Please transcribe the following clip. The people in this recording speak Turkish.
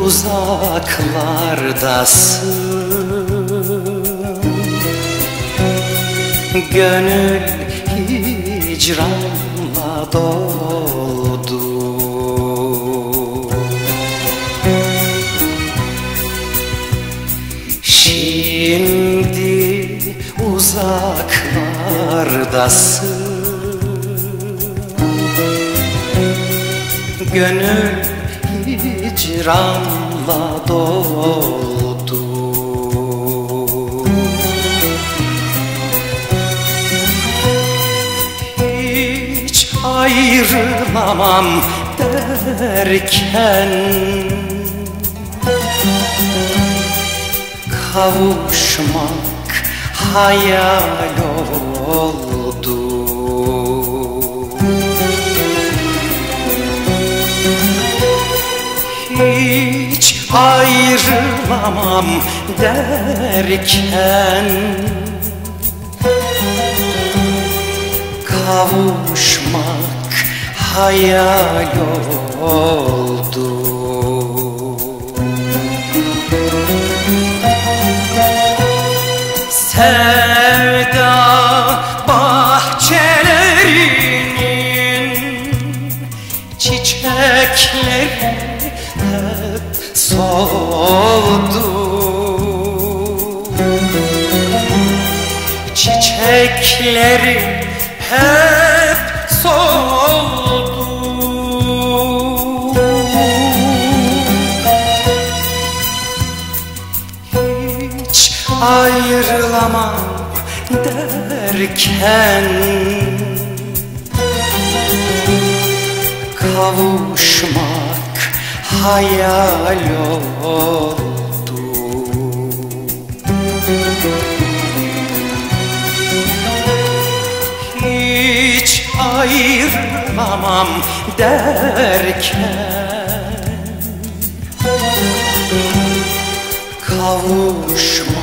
uzaklardasın. Gönül hicranla doldu. Şimdi uzaklardasın. Gönül hicranla doldu. Hiç ayrılamam derken kavuşmak hayal oldu. Hiç ayrılamam derken kavuşmak hayal oldu. Sevda bahçelerinin çiçekleri hep soldu. Çiçekleri hep soldu. Hiç ayrılamam derken kavuşmak hayal oldu. Hiç ayrılamam derken kavuşmak